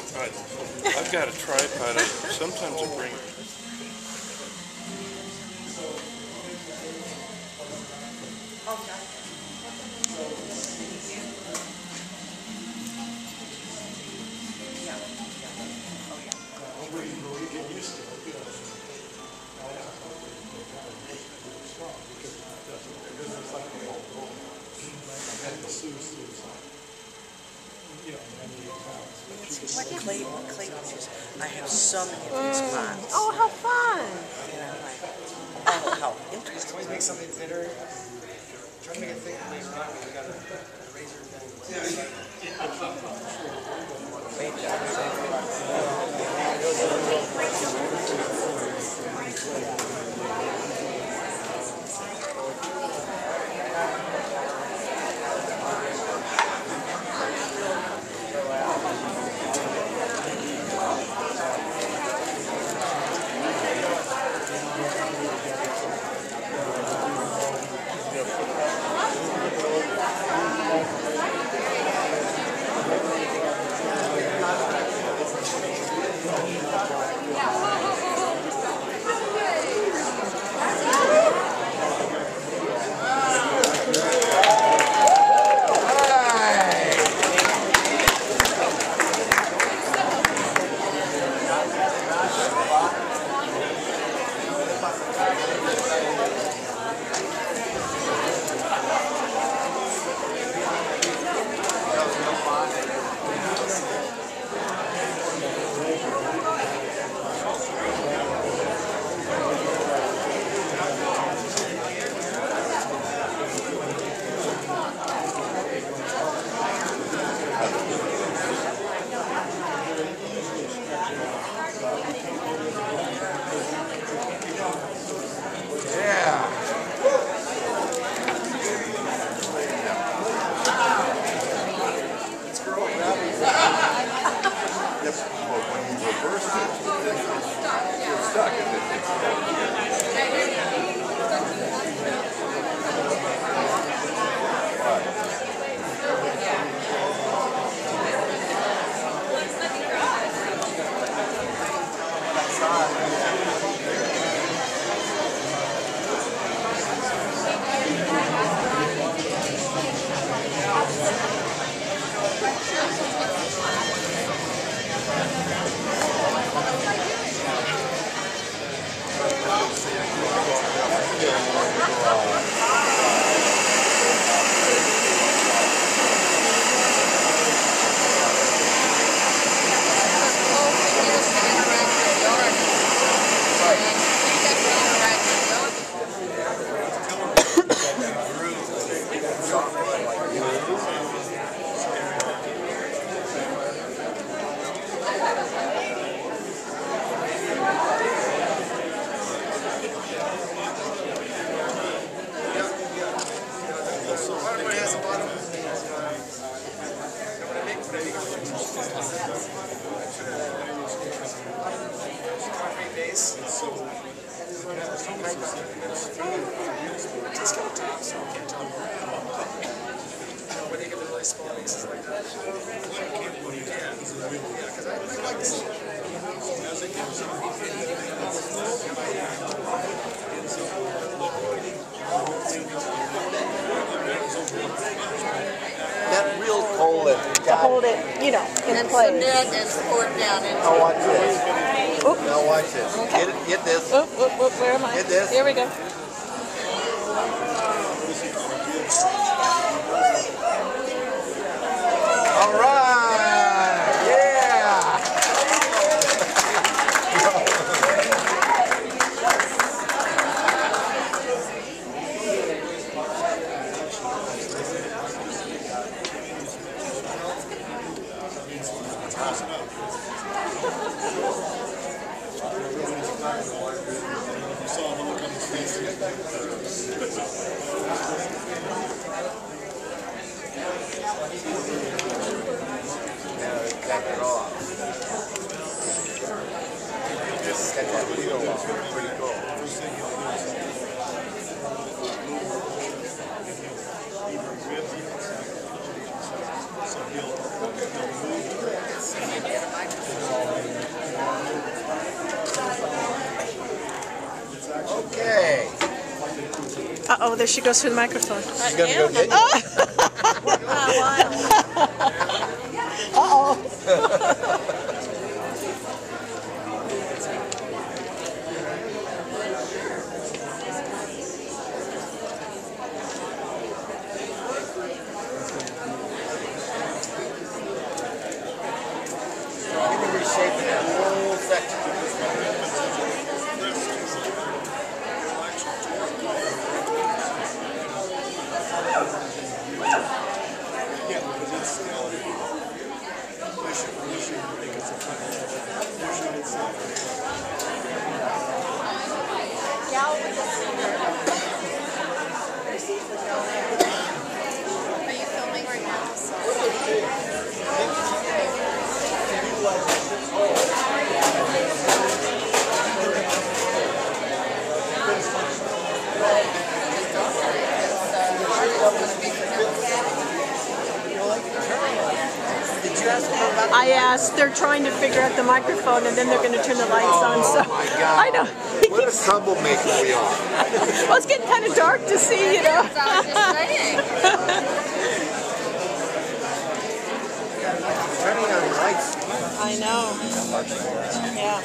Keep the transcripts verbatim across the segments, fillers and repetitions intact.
I, I've got a tripod. I, sometimes I bring. Like clay, clay pictures. I have so many of these Mm. pots. Oh, how fun! And I'm like, oh, how interesting. Always make something thinner. Try to make it thicker later on, but we got a razor That real coal that To hold it, you know, in And place. cement and pour it down into Now watch this. Oop. Now watch this. Okay. Get, it, get this. Oop, oop, oop, where am I? Get this. Here we go. All right. Yeah. Cut it off. Just cut that wheel off. Pretty cool. So he'll, he'll move. Uh-oh, there she goes through the microphone. She's gonna go get you. Uh-oh. Even reshaping that whole section. Are you filming right now? I asked, they're trying to figure out the microphone and then they're going to turn the lights on, so Oh my God. I know. What a troublemaker we are. Well, it's getting kind of dark to see, you know. Turning on lights. I know. Yeah.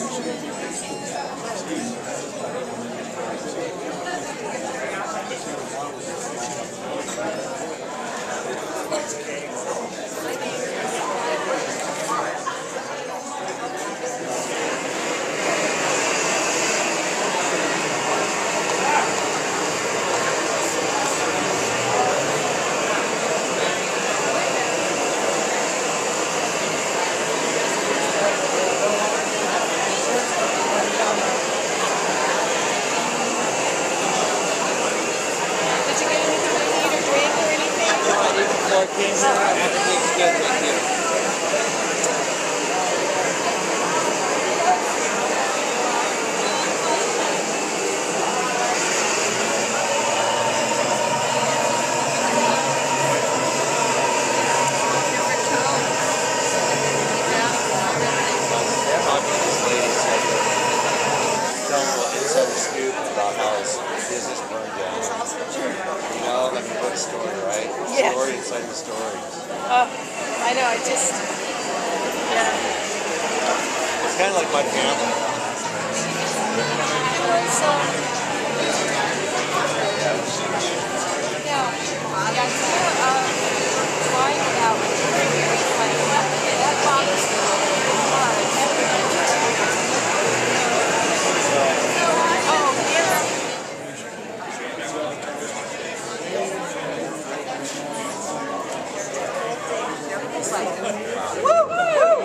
Yeah. Story inside the story. Oh, I know, I just, yeah. It's kind of like my family. So, yeah, yeah, I saw uh, flying about three years, like, that bothers me very much. Oh, yeah. It's like, woo, woo,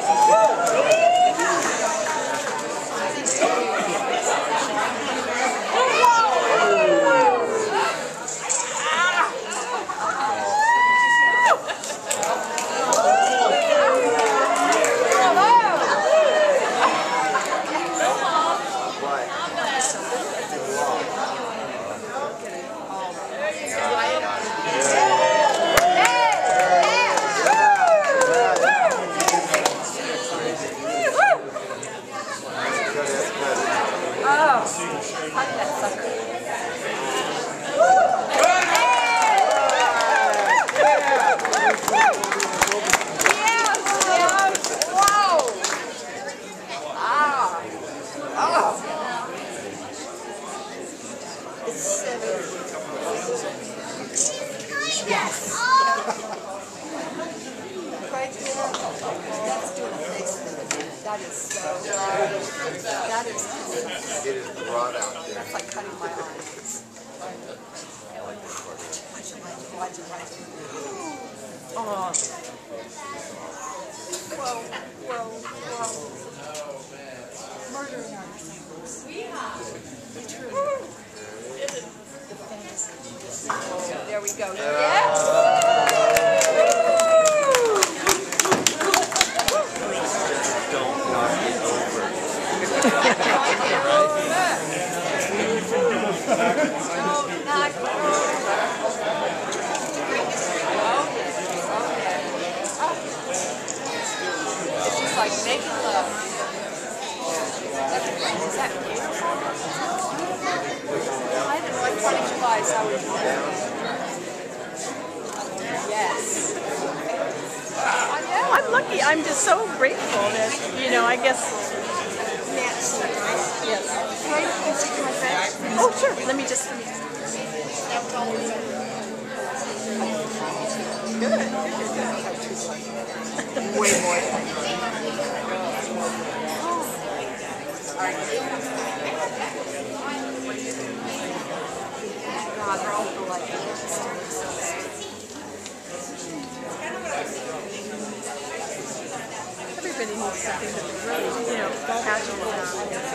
That is so, that is, It is brought out there. that's like cutting my eyes. Watch it, watch it, watch it, watch it. Oh. Whoa, whoa, whoa. Murdering our things. The truth. The fantasy. There we go. Yes! She's like making love. Is that beautiful? I don't know. Fourth of July is how we do it. Yes. I'm lucky. I'm just so grateful that, you know, I guess. Yes. Oh, sure. Let me just. Let me just. Good. Way more. God, they're all delightful. Everybody needs something that they're really, you know, passionate about.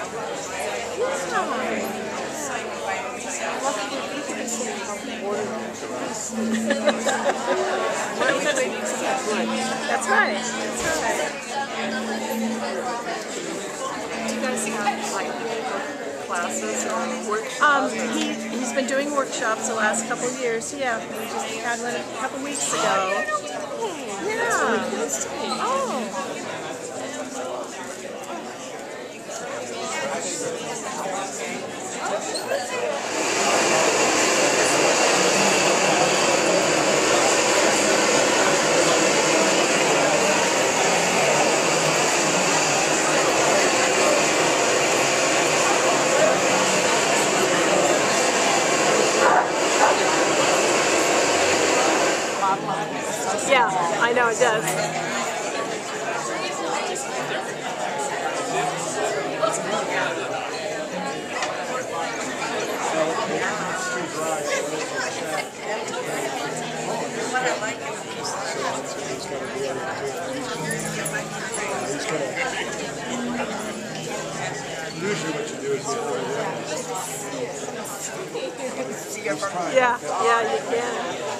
That's right. That's right. Do you guys have like classes or workshops? Um, he he's been doing workshops the last couple of years. Yeah, we just had one a couple weeks ago. Yeah. Oh. Yeah, I know it does. Usually what you do is you Yeah, yeah, you can.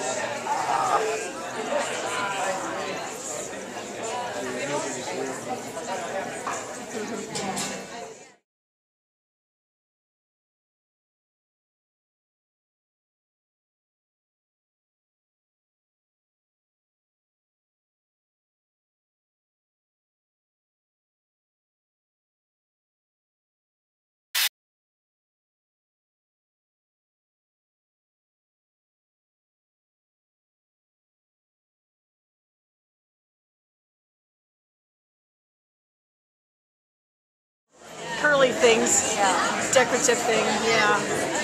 Curly things, yeah. Decorative thing, yeah.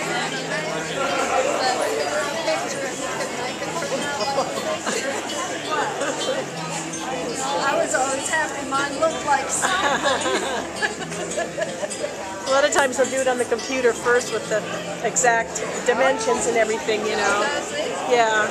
I was always happy mine looked like something. A lot of times they'll do it on the computer first with the exact dimensions and everything, you know. Yeah.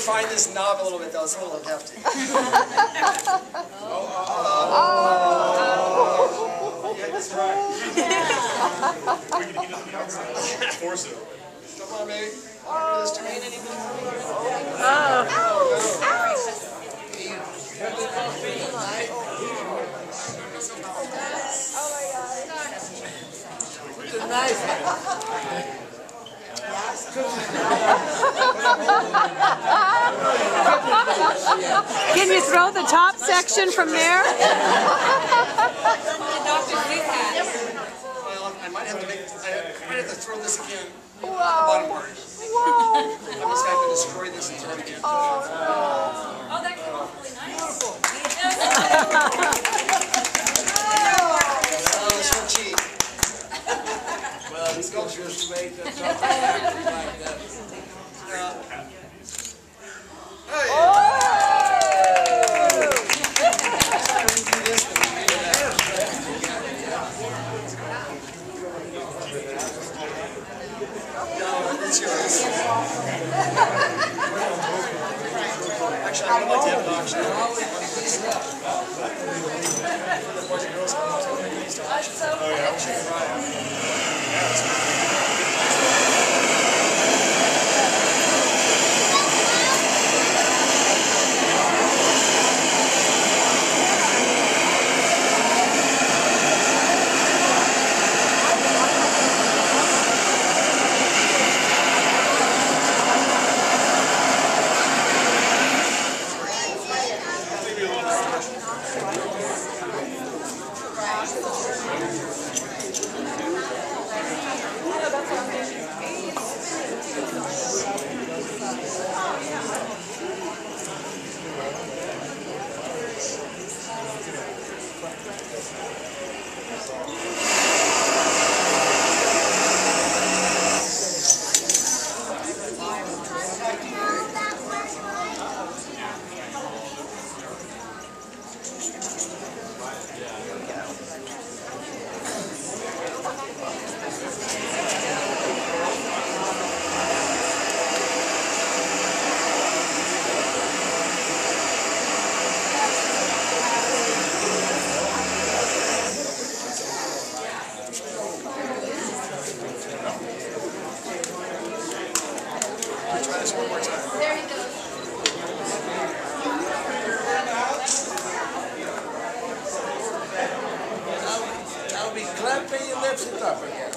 refine this knob a little bit, though. It's a little hefty. Oh. Yeah, that's right. Force it. Come on, baby. Oh. This terrain anymore? Oh. Nice. Can you throw the top section from there? Well, I might have to make. I might have to throw this again. The bottom part. Whoa. I must have to destroy this and throw it again. Oh, Oh, that came out really nice. Oh, this one cheap. Well, he goes your space, that's all like that. Hey. No, that's yours. Actually, I would like to have an auction. The boys and girls come to the auction. Oh, try this one more time. There he goes. I'll be clapping and lift it up again.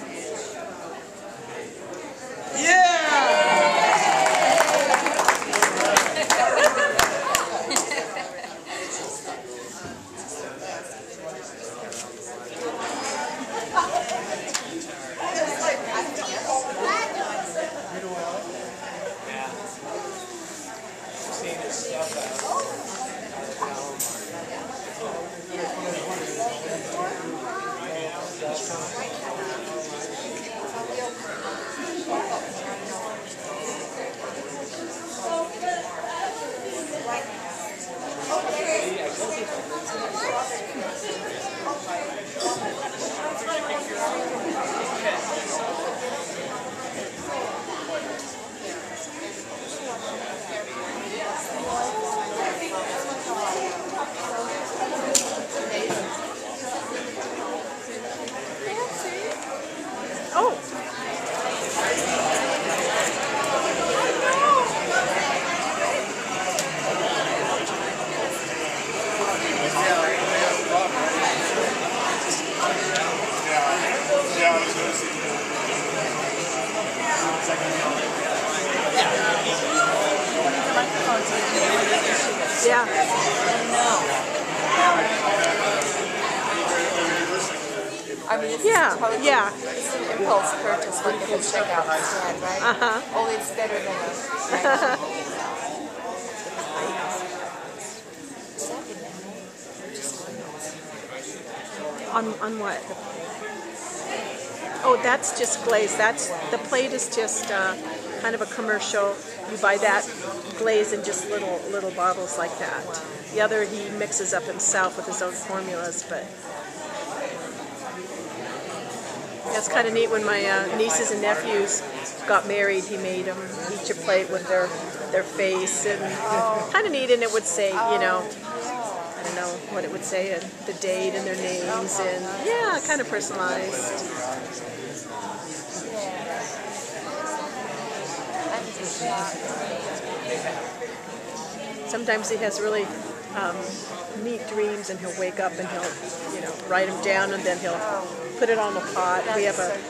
Yeah. I mean, it's Yeah, totally yeah. it's an impulse purchase, like at the checkout stand, right? Uh-huh. Only it's better than a on on what? Oh, that's just glaze. That's the plate is just uh, kind of a commercial. You buy that glaze in just little little bottles like that. The other he mixes up himself with his own formulas, but That's kind of neat. When my uh, nieces and nephews got married, he made them each a plate with their their face, and kind of neat. And it would say, you know, I don't know what it would say, and the date and their names, and yeah, kind of personalized. Sometimes he has really um, neat dreams, and he'll wake up and he'll, you know, write them down, and then he'll put it on a pot. We have a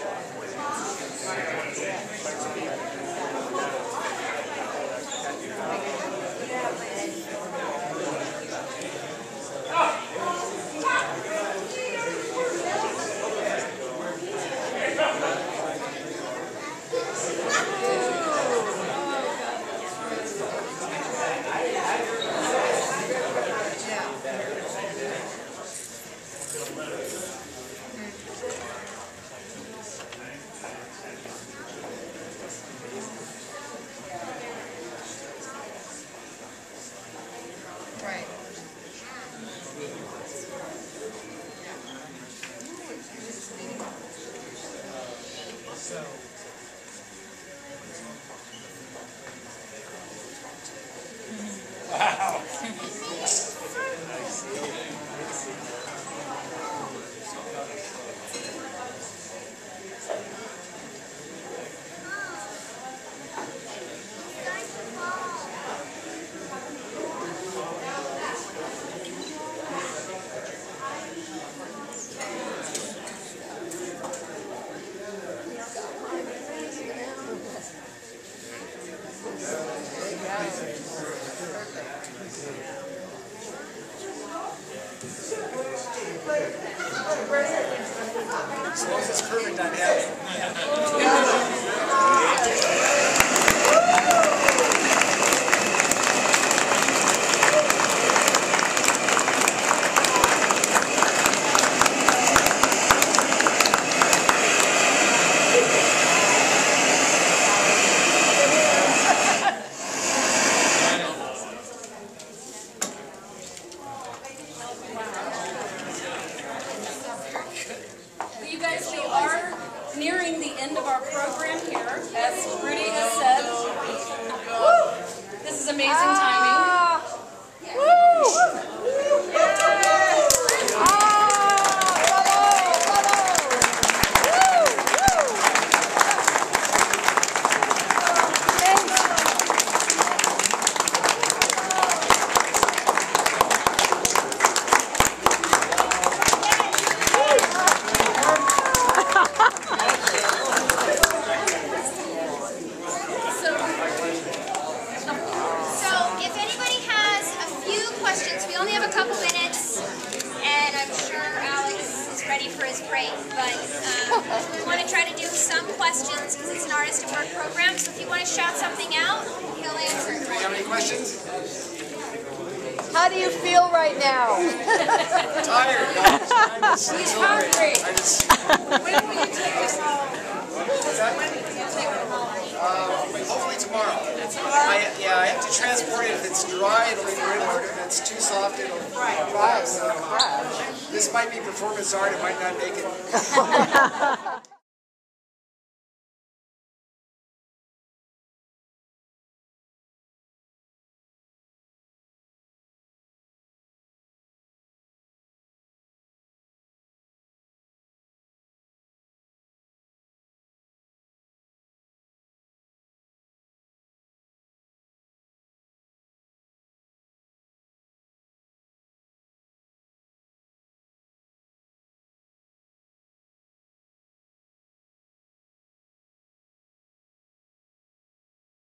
As long as it's perfect, I'm happy. You guys, we are nearing the end of our program here, as Rudy has said. Woo! This is amazing timing. We only have a couple minutes, and I'm sure Alex is ready for his break, but um, we want to try to do some questions because it's an artist at work program, so if you want to shout something out, he'll answer it. Do you have any questions? How do you feel right now? Tired. He's hungry. I just, When will you take us home? When will you take us home? uh, hopefully tomorrow. I, yeah, I have to transport it. If it's dry, it'll be great order. If it's too soft, it'll crack. So, this might be performance art. It might not make it.